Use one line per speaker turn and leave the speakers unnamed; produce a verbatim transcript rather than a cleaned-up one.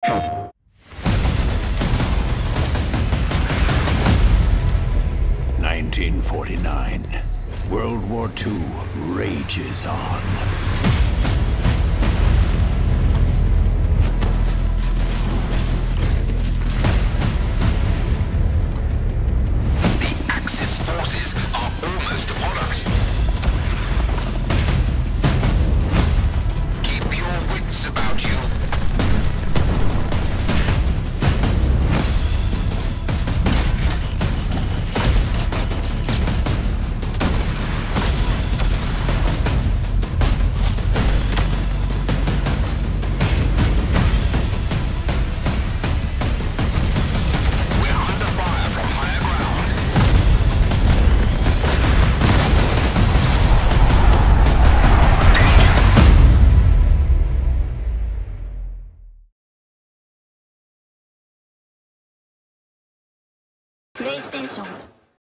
nineteen forty-nine. World War Two rages on.
Forces are almost upon us. Keep your wits about you. We're under fire from higher ground.
PlayStation